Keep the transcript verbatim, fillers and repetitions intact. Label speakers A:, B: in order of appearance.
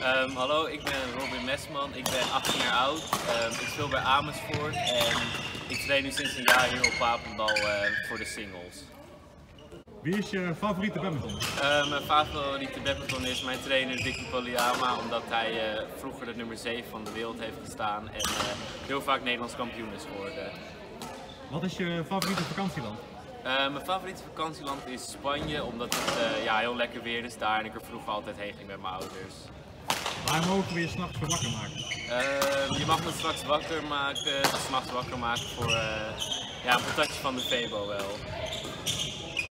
A: Um, hallo, ik ben Robin Mesman, ik ben achttien jaar oud, um, ik speel bij Amersfoort en ik train nu sinds een jaar hier op Papendal uh, voor de singles.
B: Wie is je favoriete badminton?
A: Uh, mijn favoriete badminton is mijn trainer Dicky Poliyama, omdat hij uh, vroeger de nummer zeven van de wereld heeft gestaan en uh, heel vaak Nederlands kampioen is geworden.
B: Wat is je favoriete vakantieland?
A: Uh, mijn favoriete vakantieland is Spanje, omdat het uh, ja, heel lekker weer is daar en ik er vroeger altijd heen ging met mijn ouders.
B: Waar mogen we je s'nachts voor wakker maken?
A: Uh, je mag me straks wakker maken, s'nachts wakker maken voor uh, ja, een patatje van de Febo wel.